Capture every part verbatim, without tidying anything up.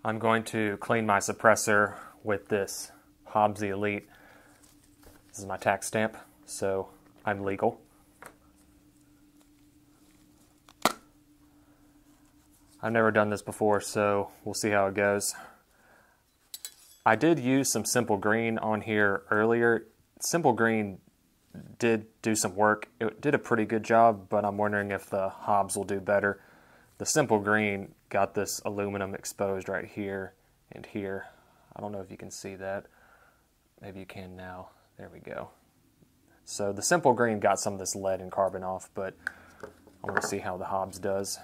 I'm going to clean my suppressor with this Hobbs Elite. This is my tax stamp, so I'm legal. I've never done this before, so we'll see how it goes. I did use some Simple Green on here earlier. Simple Green did do some work. It did a pretty good job, but I'm wondering if the Hobbs will do better. The Simple Green got this aluminum exposed right here and here. I don't know if you can see that. Maybe you can now. There we go. So the Simple Green got some of this lead and carbon off, but I want to see how the Hobbs does.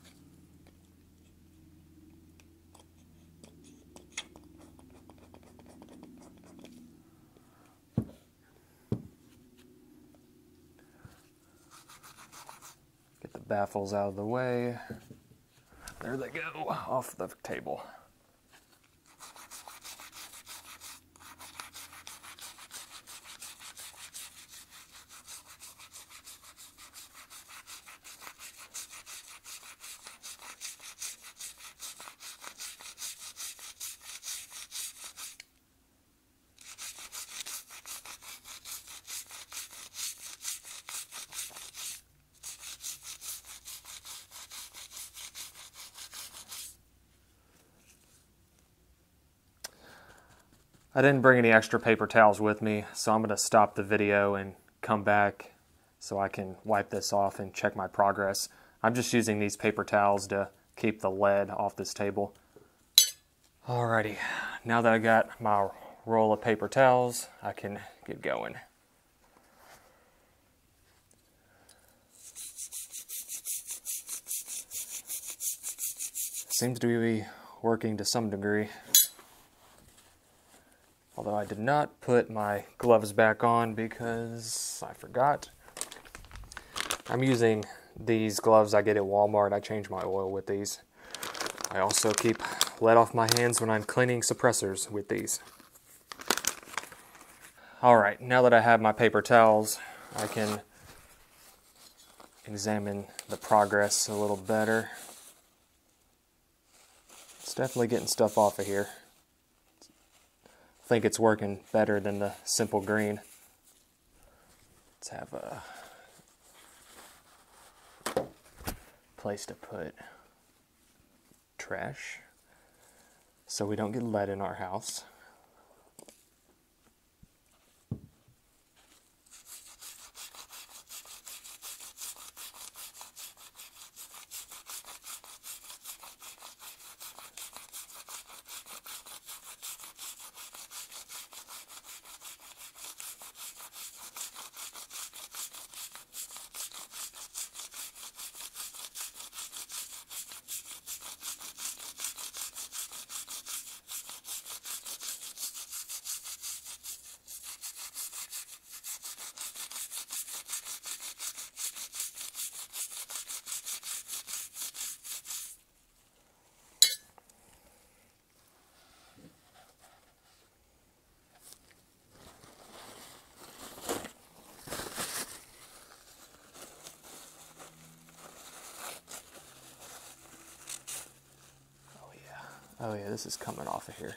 Get the baffles out of the way. There they go, off the table. I didn't bring any extra paper towels with me, so I'm going to stop the video and come back so I can wipe this off and check my progress. I'm just using these paper towels to keep the lead off this table. Alrighty, now that I got my roll of paper towels, I can get going. Seems to be working to some degree. Although I did not put my gloves back on because I forgot. I'm using these gloves I get at Walmart. I change my oil with these. I also keep lead off my hands when I'm cleaning suppressors with these. Alright, now that I have my paper towels, I can examine the progress a little better. It's definitely getting stuff off of here. I think it's working better than the Simple Green. Let's have a place to put trash so we don't get lead in our house. Oh yeah, this is coming off of here.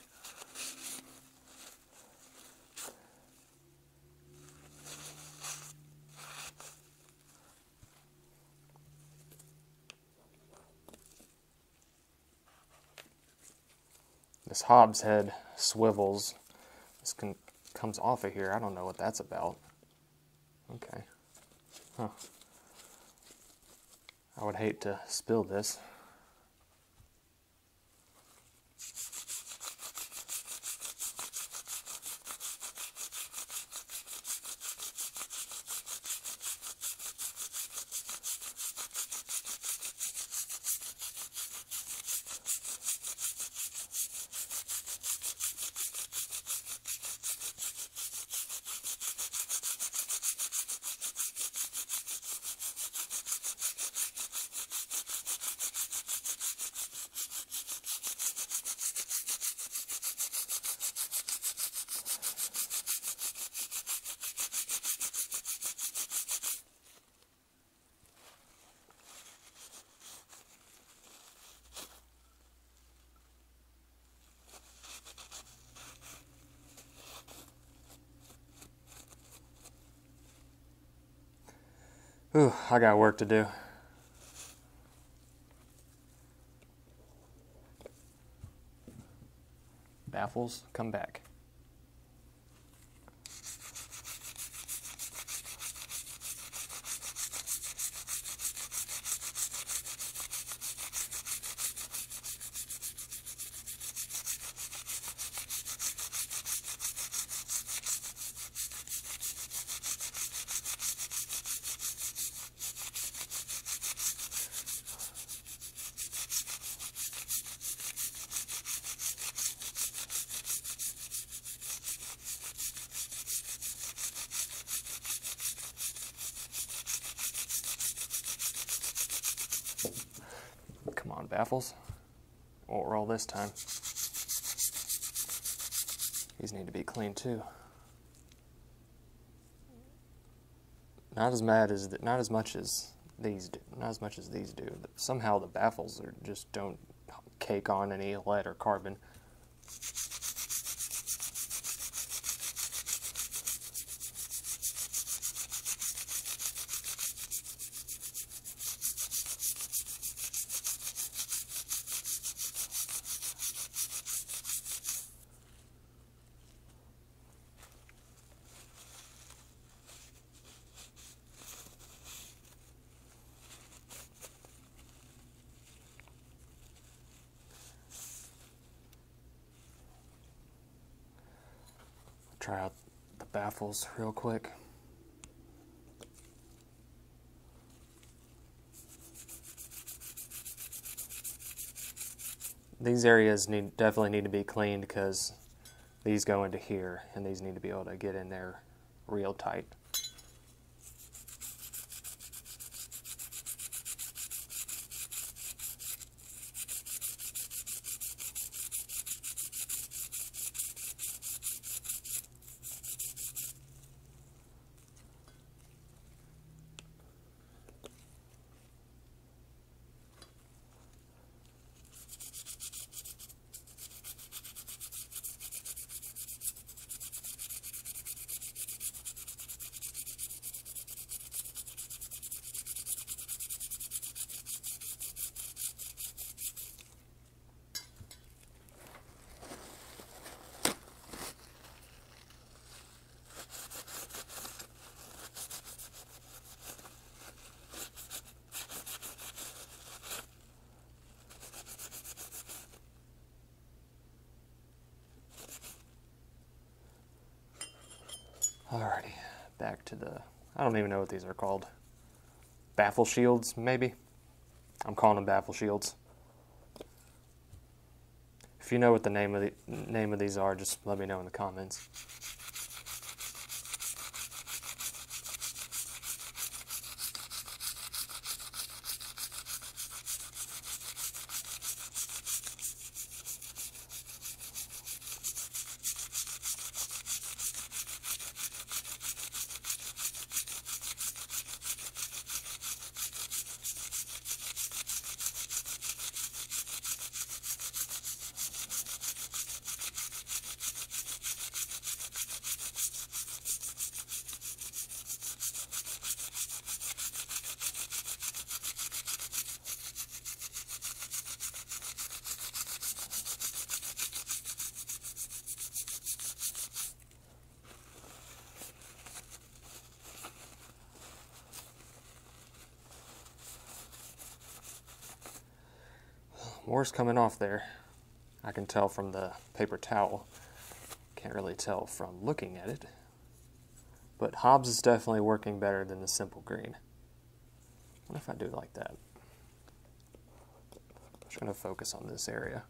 This Hobbs head swivels. This can, comes off of here. I don't know what that's about. Okay. Huh. I would hate to spill this. Whew, I got work to do. Baffles, come back. Come on, baffles. Won't roll this time. These need to be clean too. Not as mad as not as much as these do. Not as much as these do. Somehow the baffles are just don't cake on any lead or carbon. Try out the baffles real quick. These areas need definitely need to be cleaned because these go into here and these need to be able to get in there real tight. Alrighty, back to the, I don't even know what these are called. Baffle shields, maybe? I'm calling them baffle shields. If you know what the name of the name of these are, just let me know in the comments. More's coming off there. I can tell from the paper towel. Can't really tell from looking at it. But Hobbs is definitely working better than the simple green. What if I do it like that? I'm just going to focus on this area.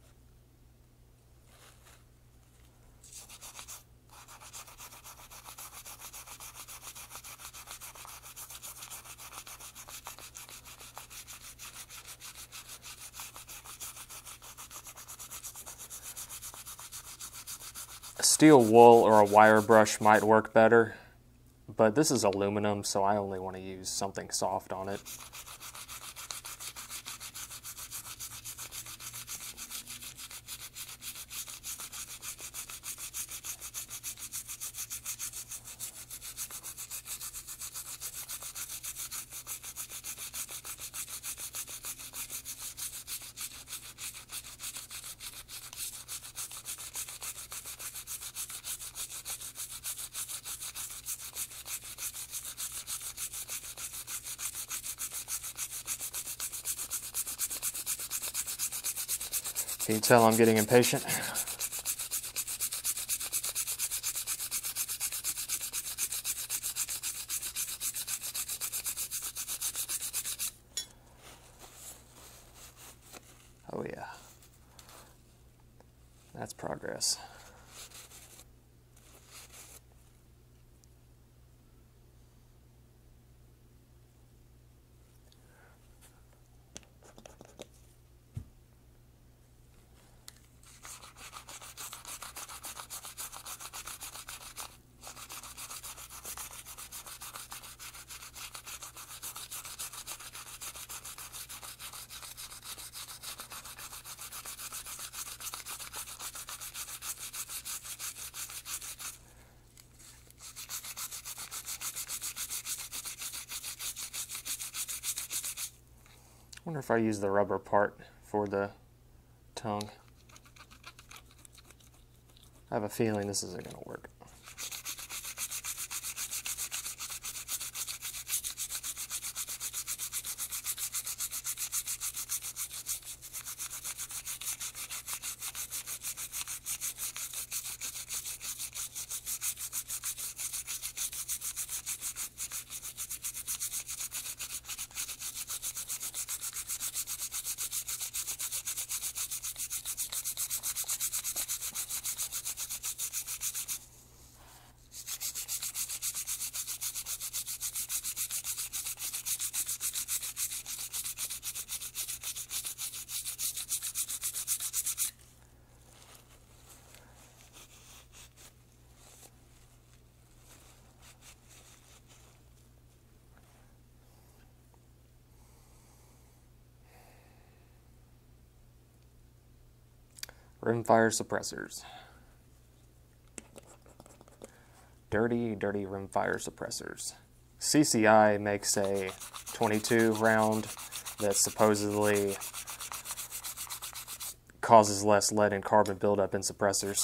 A steel wool or a wire brush might work better, but this is aluminum, so I only want to use something soft on it. Can you tell I'm getting impatient? Oh yeah, that's progress. I wonder if I use the rubber part for the tongue. I have a feeling this isn't going to work. Rimfire suppressors. Dirty, dirty rimfire suppressors. C C I makes a twenty-two round that supposedly causes less lead and carbon buildup in suppressors.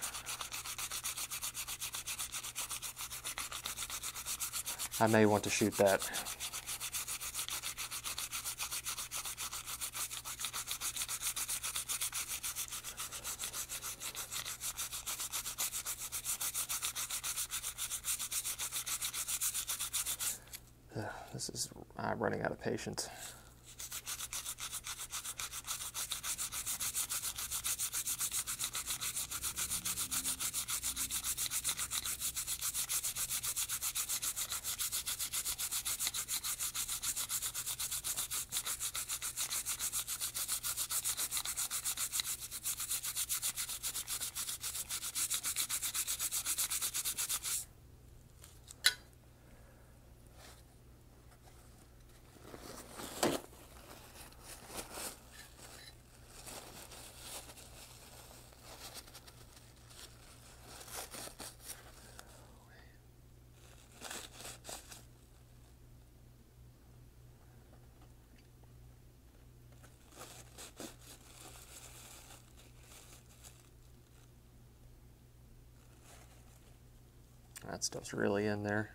I may want to shoot that. This is, I'm running out of patience. That stuff's really in there.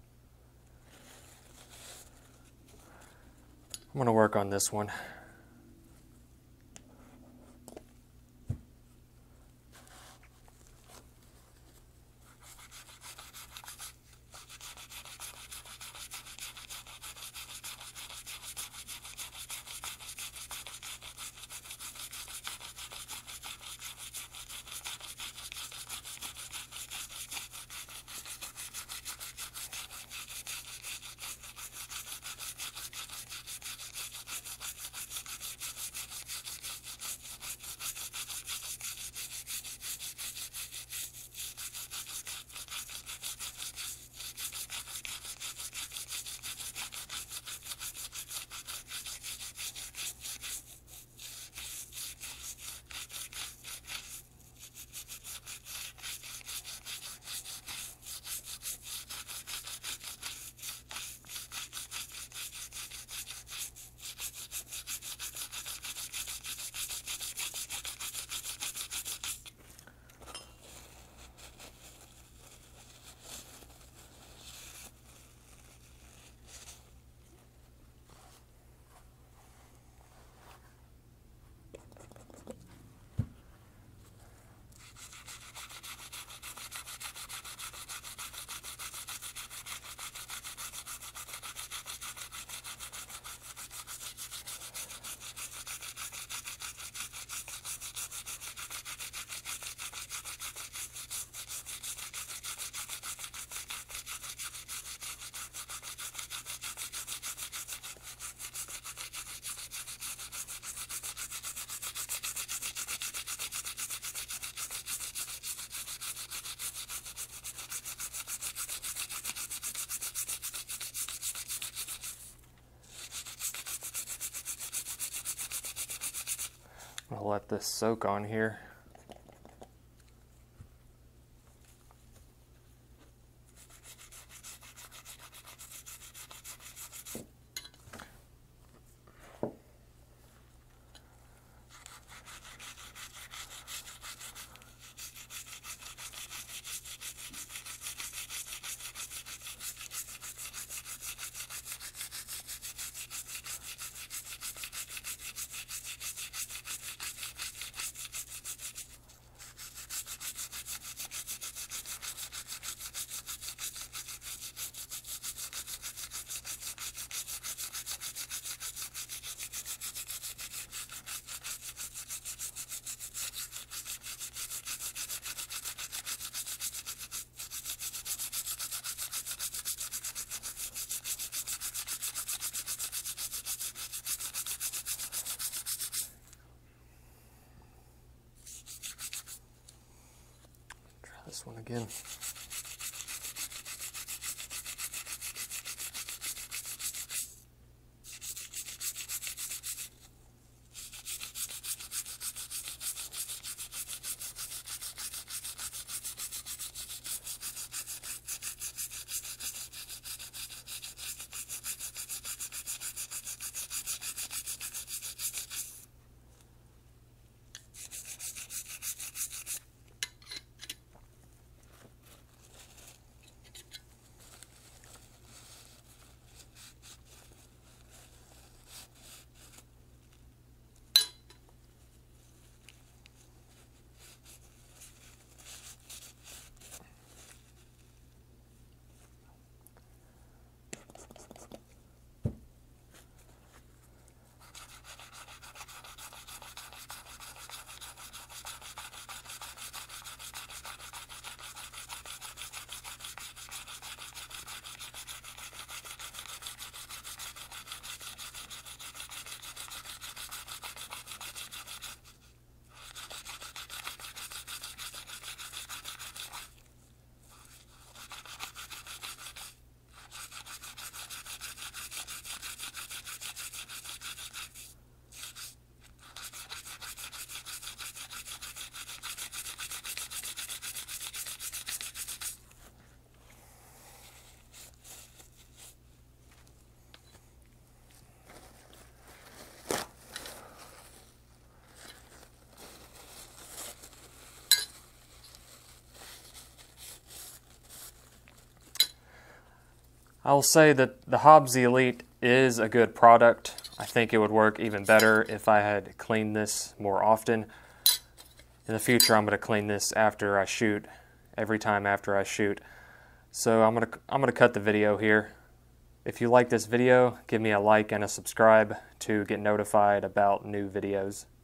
I'm going to work on this one. I'll let this soak on here. This one again. I will say that the Hoppe Elite is a good product. I think it would work even better if I had cleaned this more often. In the future, I'm going to clean this after I shoot, every time after I shoot. So I'm going to I'm going to cut the video here. If you like this video, give me a like and a subscribe to get notified about new videos.